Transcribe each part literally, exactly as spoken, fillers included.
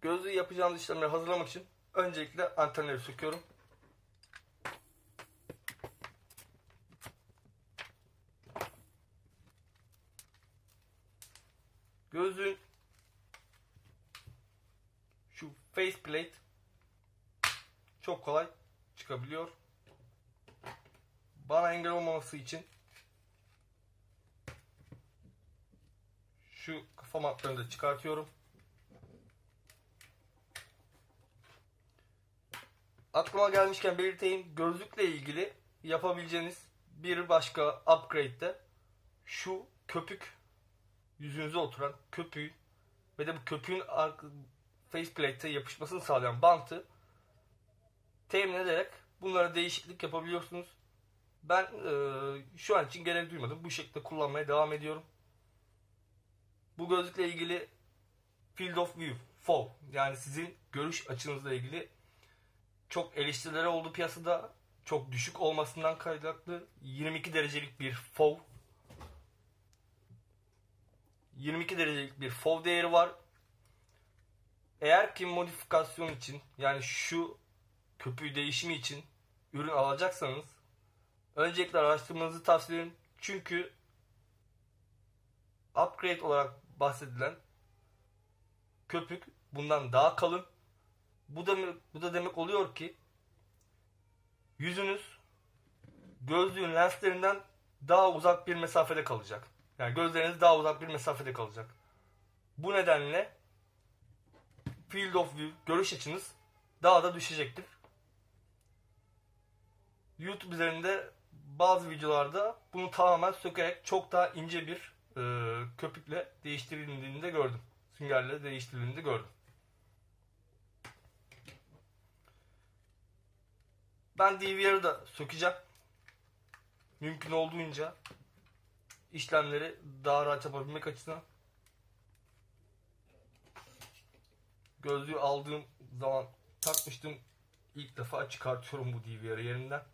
Gözlüğü yapacağımız işlemleri hazırlamak için öncelikle antenleri söküyorum. Gözlüğün şu faceplate çok kolay çıkabiliyor. Bana engel olmaması için şu kafa matlarını da çıkartıyorum. Aklıma gelmişken belirteyim, gözlükle ilgili yapabileceğiniz bir başka upgrade de şu köpük, yüzünüze oturan köpüğü ve de bu köpüğün faceplate'e yapışmasını sağlayan bantı temin ederek bunlara değişiklik yapabiliyorsunuz. Ben e, şu an için gerek duymadım. Bu şekilde kullanmaya devam ediyorum. Bu gözlükle ilgili field of view, F O V, yani sizin görüş açınızla ilgili çok eleştirileri oldu piyasada. Çok düşük olmasından kaynaklı yirmi iki derecelik bir F O V. yirmi iki derecelik bir F O V değeri var. Eğer ki modifikasyon için, yani şu köpüğü değişimi için ürün alacaksanız öncelikle araştırmanızı tavsiye ederim. Çünkü upgrade olarak bahsedilen köpük bundan daha kalın. Bu da, bu da demek oluyor ki yüzünüz gözlüğün lenslerinden daha uzak bir mesafede kalacak. Yani gözleriniz daha uzak bir mesafede kalacak. Bu nedenle field of view, görüş açınız daha da düşecektir. YouTube üzerinde bazı videolarda bunu tamamen sökerek çok daha ince bir e, köpükle değiştirildiğini de gördüm. Süngerle değiştirildiğini de gördüm. Ben D V R'ı da sökeceğim. Mümkün olduğunca işlemleri daha rahat yapabilmek açısından. Gözlüğü aldığım zaman takmıştım. İlk defa çıkartıyorum bu D V R'ı yerinden.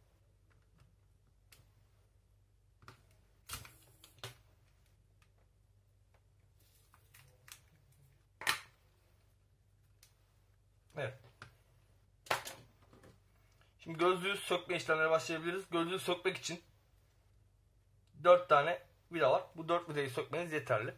Evet. Şimdi gözlüğü sökme işlemlerine başlayabiliriz. Gözlüğü sökmek için dört tane vida var. Bu dört vidayı sökmeniz yeterli.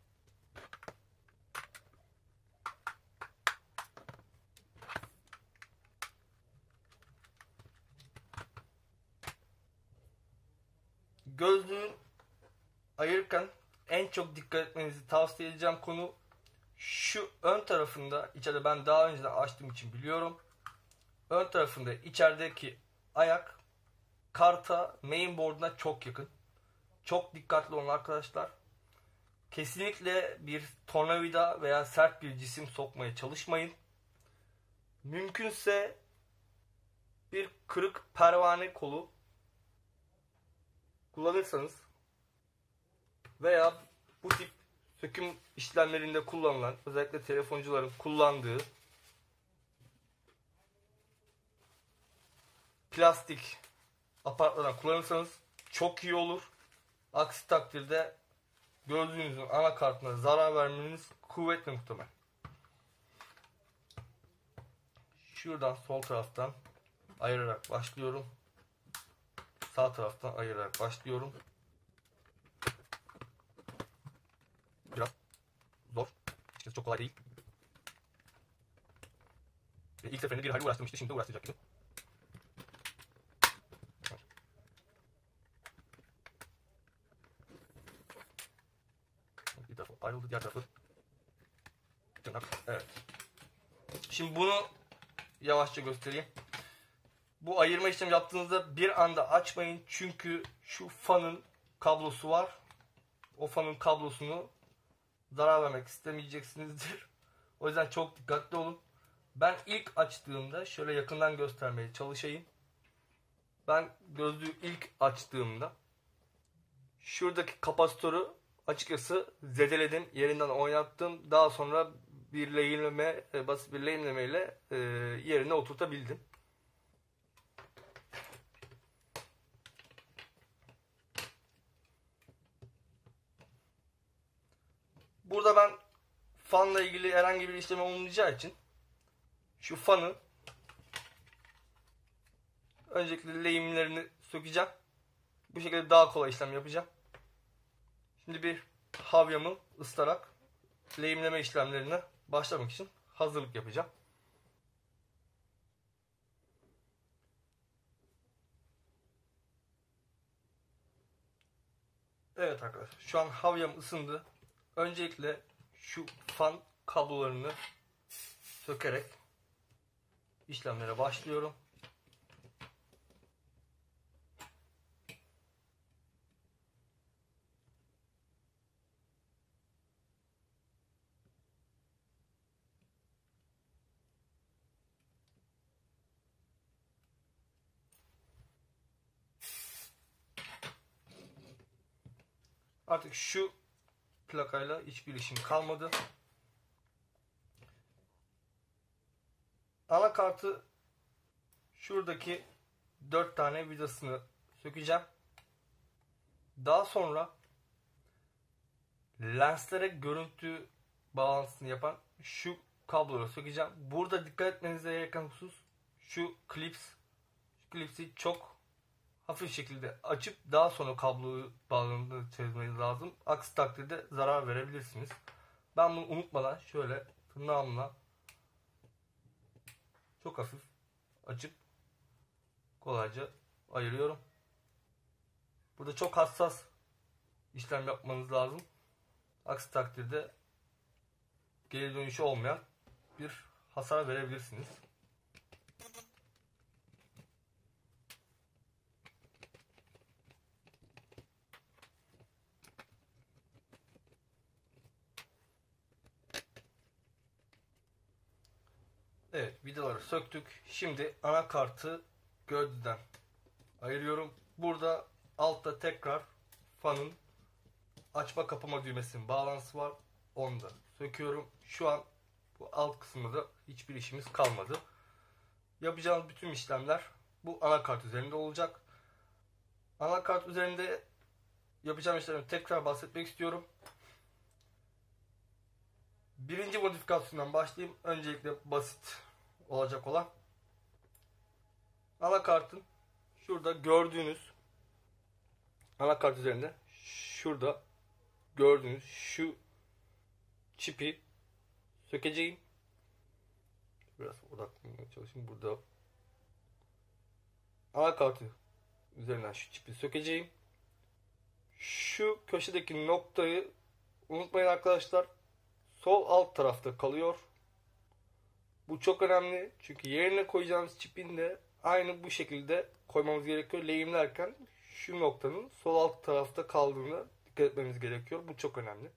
Gözlüğün ayırırken en çok dikkat etmenizi tavsiye edeceğim konu şu ön tarafında. İçeride ben daha önceden açtığım için biliyorum. Ön tarafında içerideki ayak karta mainboard'una çok yakın. Çok dikkatli olun arkadaşlar. Kesinlikle bir tornavida veya sert bir cisim sokmaya çalışmayın. Mümkünse bir kırık pervane kolu kullanırsanız veya bu tip söküm işlemlerinde kullanılan, özellikle telefoncuların kullandığı plastik aparatlardan kullanırsanız çok iyi olur. Aksi takdirde gözlüğünüzün anakartına zarar vermeniz kuvvetle muhtemel. Şuradan sol taraftan ayırarak başlıyorum. Sağ taraftan ayırarak başlıyorum. Biraz zor. İşte çok kolay değil. Ve ilk seferinde bir hayli uğraştırmıştı. Şimdi uğraştıracak gibi. Bir tarafı ayrıldı, diğer tarafı tırnak. Evet. Şimdi bunu yavaşça göstereyim. Bu ayırma işlemi yaptığınızda bir anda açmayın. Çünkü şu fanın kablosu var. O fanın kablosunu zarar vermek istemeyeceksinizdir. O yüzden çok dikkatli olun. Ben ilk açtığımda şöyle yakından göstermeye çalışayım. Ben gözlüğü ilk açtığımda şuradaki kapasitörü açıkçası zedeledim. Yerinden oynattım. Daha sonra bir lehimleme, basit bir lehimleme ile yerine oturtabildim. Burada ben fanla ilgili herhangi bir işlem olmayacağı için şu fanı öncelikle lehimlerini sökeceğim. Bu şekilde daha kolay işlem yapacağım. Şimdi bir havyamı ıslarak lehimleme işlemlerine başlamak için hazırlık yapacağım. Evet arkadaşlar, şu an havyam ısındı. Öncelikle şu fan kablolarını sökerek işlemlere başlıyorum. Artık şu plakayla hiçbir işim kalmadı. Anakartı şuradaki dört tane vidasını sökeceğim. Daha sonra lenslere görüntü bağlantısını yapan şu kabloyu sökeceğim. Burada dikkat etmeniz gereken husus şu klips. Şu klipsi çok hafif şekilde açıp daha sonra kabloyu bağlandığını çözmeniz lazım. Aksi takdirde zarar verebilirsiniz. Ben bunu unutmadan şöyle tırnağımla çok hafif açıp kolayca ayırıyorum. Burada çok hassas işlem yapmanız lazım. Aksi takdirde geri dönüşü olmayan bir hasar verebilirsiniz. Evet, vidaları söktük. Şimdi anakartı gövdeden ayırıyorum. Burada altta tekrar fanın açma kapama düğmesinin bağlantısı var. Onu da söküyorum. Şu an bu alt kısmında hiçbir işimiz kalmadı. Yapacağımız bütün işlemler bu anakart üzerinde olacak. Anakart üzerinde yapacağım işlerimi tekrar bahsetmek istiyorum. Birinci modifikasyondan başlayayım. Öncelikle basit olacak olan anakartın şurada gördüğünüz anakart üzerinde şurada gördüğünüz şu çipi sökeceğim. Biraz odaklanmaya çalışayım. Burada anakartı üzerinden şu çipi sökeceğim. Şu köşedeki noktayı unutmayın arkadaşlar. Sol alt tarafta kalıyor. Bu çok önemli. Çünkü yerine koyacağımız çipin de aynı bu şekilde koymamız gerekiyor. Lehimlerken şu noktanın sol alt tarafta kaldığına dikkat etmemiz gerekiyor. Bu çok önemli.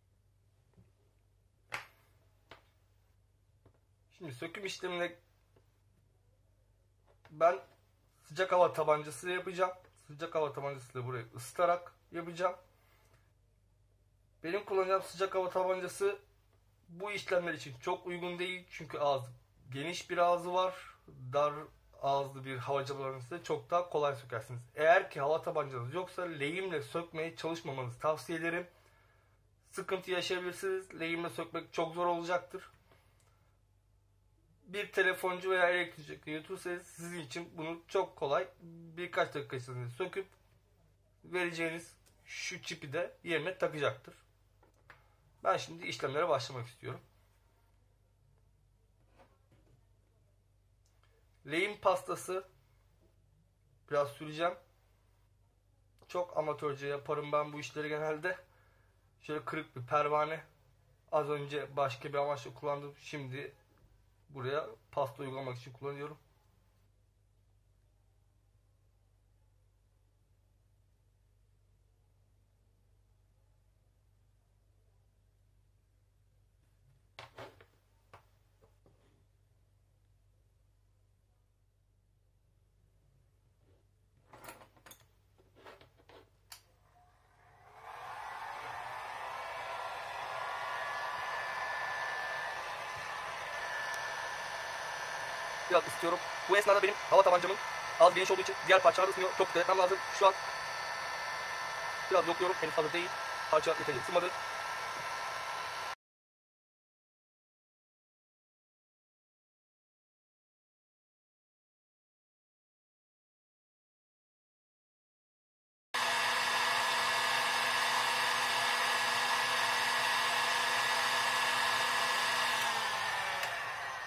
Şimdi söküm işlemine ben sıcak hava tabancası yapacağım. Sıcak hava tabancasıyla burayı ısıtarak yapacağım. Benim kullanacağım sıcak hava tabancası bu işlemler için çok uygun değil. Çünkü ağız geniş bir ağzı var. Dar ağızlı bir havacılarını ise çok daha kolay sökersiniz. Eğer ki hava tabancanız yoksa lehimle sökmeye çalışmamanızı tavsiye ederim. Sıkıntı yaşayabilirsiniz. Lehimle sökmek çok zor olacaktır. Bir telefoncu veya elektrikçi götürürseniz sizin için bunu çok kolay birkaç dakika içerisinde söküp vereceğiniz şu çipi de yerine takacaktır. Ben şimdi işlemlere başlamak istiyorum. Lehim pastası biraz süreceğim. Çok amatörce yaparım ben bu işleri genelde. Şöyle kırık bir pervane. Az önce başka bir amaçla kullandım. Şimdi buraya pasta uygulamak için kullanıyorum. Biraz ısıtıyorum. Bu esnada benim hava tabancamın az geniş olduğu için diğer parçalar ısınıyor. Çok dikkat etmem lazım. Şu an biraz yokluyorum. Henüz hazır değil. Parça yeterince ısınmadı.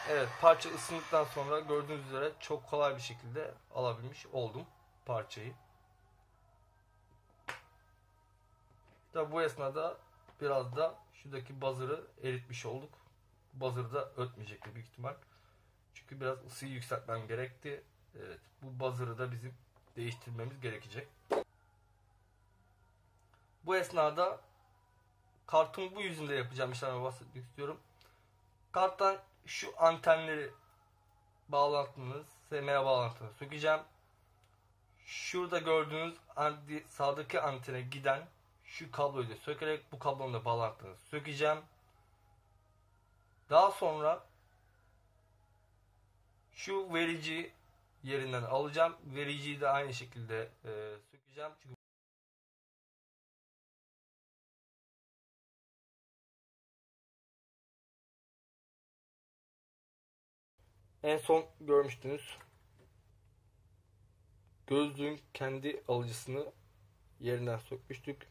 Evet, parça ısındıktan sonra gördüğünüz üzere çok kolay bir şekilde alabilmiş oldum parçayı. Tabi bu esnada biraz da şuradaki buzzer'ı eritmiş olduk. Buzzer da ötmeyecekti büyük ihtimal. Çünkü biraz ısıyı yükseltmem gerekti. Evet, bu buzzer'ı da bizim değiştirmemiz gerekecek. Bu esnada kartın bu yüzünde yapacağım işlemle bahsetmek istiyorum. Karttan şu antenleri bağlantınız, S M A bağlantını sökeceğim. Şurada gördüğünüz sağdaki antene giden şu kabloyu da sökerek bu kablonun da bağlantını sökeceğim. Daha sonra şu verici yerinden alacağım. Vericiyi de aynı şekilde e, sökeceğim. Çünkü en son görmüştünüz. Gözlüğün kendi alıcısını yerinden sökmüştük.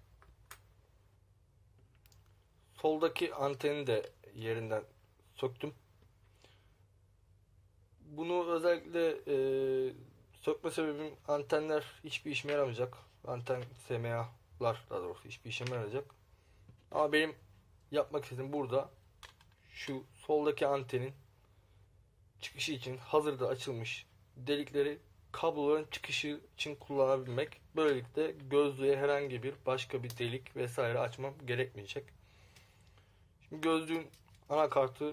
Soldaki anteni de yerinden söktüm. Bunu özellikle e, sökme sebebim, antenler hiçbir işime yaramayacak. Anten S M A'lar daha doğrusu hiçbir işime yaramayacak. Ama benim yapmak istediğim burada şu soldaki antenin çıkışı için hazırda açılmış delikleri kabloların çıkışı için kullanabilmek. Böylelikle gözlüğe herhangi bir başka bir delik vesaire açmam gerekmeyecek. Şimdi gözlüğün anakartı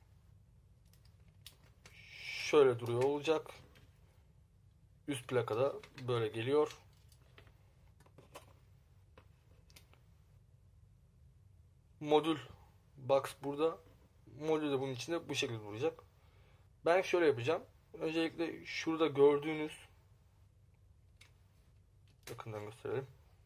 şöyle duruyor olacak. Üst plakada böyle geliyor. Modül box burada. Modül de bunun içinde bu şekilde duracak. Ben şöyle yapacağım. Öncelikle şurada gördüğünüz, yakından gösterelim.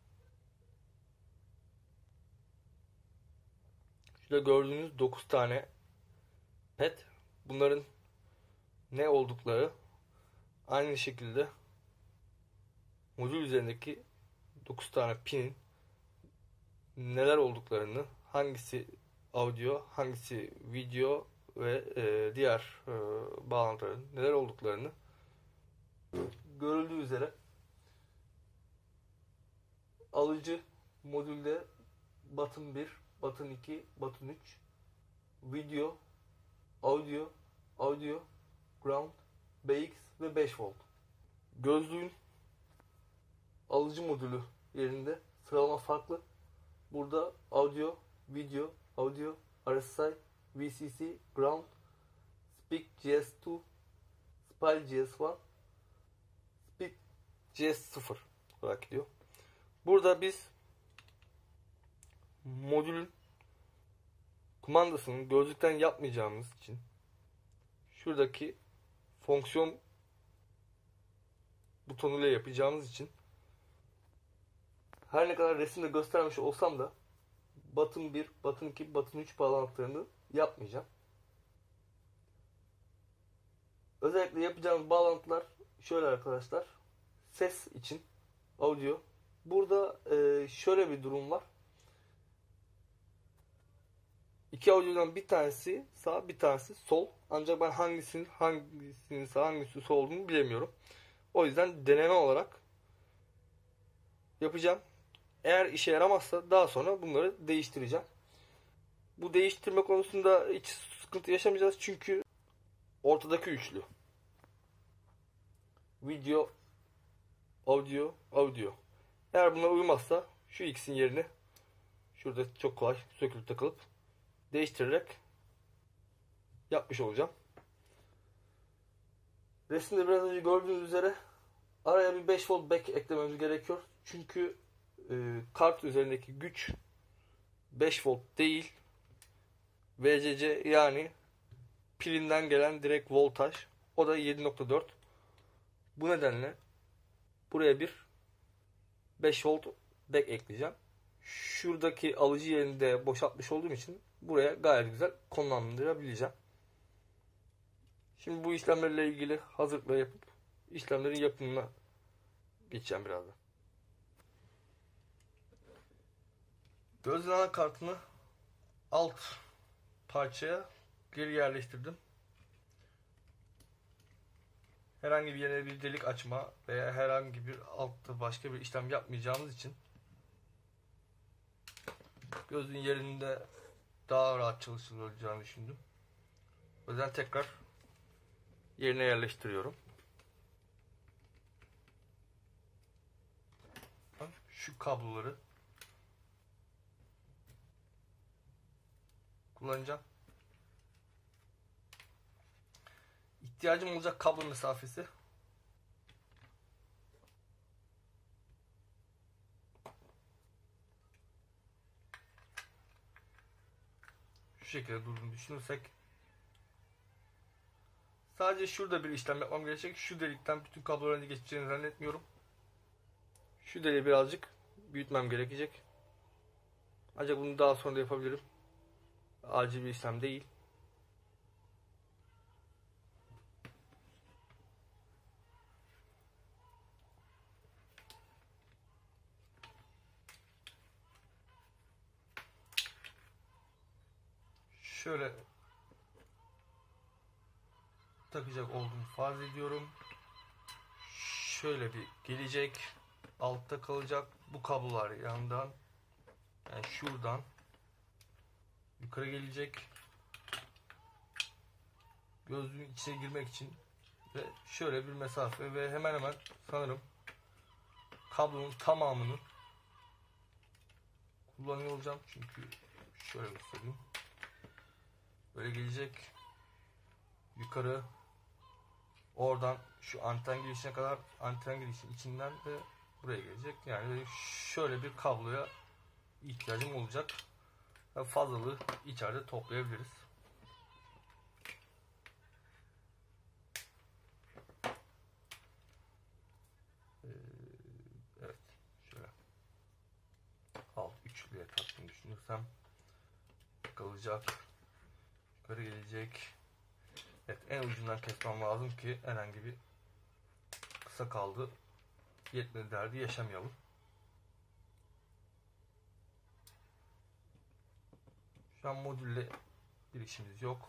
Şurada gördüğünüz dokuz tane pet. Bunların ne oldukları aynı şekilde modül üzerindeki dokuz tane pinin neler olduklarını, hangisi audio, hangisi video ve e, diğer e, bağlantıların neler olduklarını görüldüğü üzere alıcı modülde button bir, button iki, button üç, video, audio, audio, ground, B X ve beş volt. Gözlüğün alıcı modülü yerinde sıralama farklı. Burada audio, video, audio, R S I, V C C, ground, Speak G S iki, Spy G S bir, Speak G S sıfır olarak gidiyor. Burada biz modülün kumandasını gözlükten yapmayacağımız için şuradaki fonksiyon butonuyla yapacağımız için her ne kadar resimde göstermiş olsam da button bir, button iki, button üç bağlantılarını yapmayacağım. Özellikle yapacağımız bağlantılar şöyle arkadaşlar. Ses için audio. Burada e, şöyle bir durum var. İki audiodan bir tanesi sağ, bir tanesi sol. Ancak ben hangisinin hangisinin sağ, hangisinin sol olduğunu bilemiyorum. O yüzden deneme olarak yapacağım. Eğer işe yaramazsa daha sonra bunları değiştireceğim. Bu değiştirme konusunda hiç sıkıntı yaşamayacağız çünkü ortadaki üçlü video, audio, audio. Eğer buna uymazsa şu ikisinin yerini şurada çok kolay sökülüp takılıp değiştirerek yapmış olacağım. Resimde biraz önce gördüğünüz üzere araya bir beş volt back eklememiz gerekiyor. Çünkü e, kart üzerindeki güç beş volt değil, V C C yani pilinden gelen direkt voltaj. O da yedi nokta dört. Bu nedenle buraya bir beş volt back ekleyeceğim. Şuradaki alıcı yerini de boşaltmış olduğum için buraya gayet güzel konumlandırabileceğim. Şimdi bu işlemlerle ilgili hazırlıkla yapıp işlemlerin yapımına geçeceğim birazdan. Gözlüğün anakartını alt parçaya geri yerleştirdim. herhangi bir yerine bir delik açma veya herhangi bir altta başka bir işlem yapmayacağımız için gözlüğün yerinde daha rahat çalışılacağını düşündüm. O yüzden tekrar yerine yerleştiriyorum. Şu kabloları kullanacağım. İhtiyacım olacak kablo mesafesi şu şekilde durduğunu düşünürsek sadece şurada bir işlem yapmam gerekecek. Şu delikten bütün kabloların geçeceğini zannetmiyorum. Şu deliği birazcık büyütmem gerekecek. Ancak bunu daha sonra da yapabilirim. Acil bir işlem değil. Şöyle takacak olduğumu farz ediyorum. Şöyle bir gelecek. Altta kalacak. Bu kablolar yandan, yani şuradan yukarı gelecek. Gözlüğün içine girmek için ve şöyle bir mesafe ve hemen hemen sanırım kablonun tamamını kullanıyor olacağım. Çünkü şöyle göstereyim. Böyle gelecek. Yukarı. Oradan şu anten girişine kadar, anten girişinin içinden de buraya gelecek. Yani şöyle bir kabloya ihtiyacım olacak. Ve fazlalığı içeride toplayabiliriz. Ee, evet. Şöyle. Alt üçlüye taktığını düşünürsem kalacak. Yukarı gelecek. Evet, en ucundan kesmem lazım ki herhangi bir kısa kaldı yetmedi derdi yaşamayalım. Şu an modülle bir işimiz yok.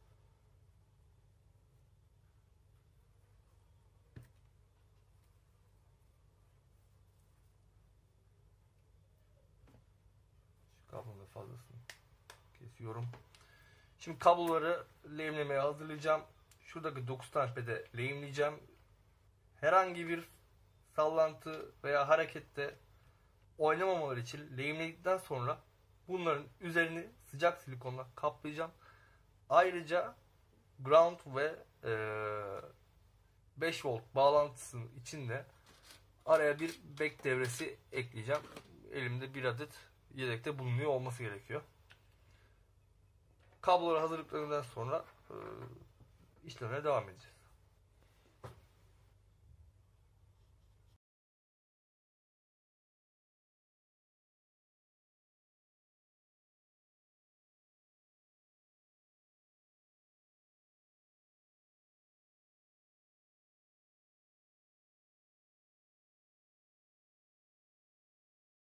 Şu kablonun fazlasını kesiyorum. Şimdi kabloları lehimlemeye hazırlayacağım. Şuradaki dokuz tane pede lehimleyeceğim. Herhangi bir sallantı veya harekette oynamamaları için lehimledikten sonra bunların üzerini sıcak silikonla kaplayacağım. Ayrıca ground ve e, beş volt bağlantısının içinde araya bir back devresi ekleyeceğim. Elimde bir adet yedekte bulunuyor olması gerekiyor. Kabloları hazırlıklarından sonra e, işlemine devam edeceğiz.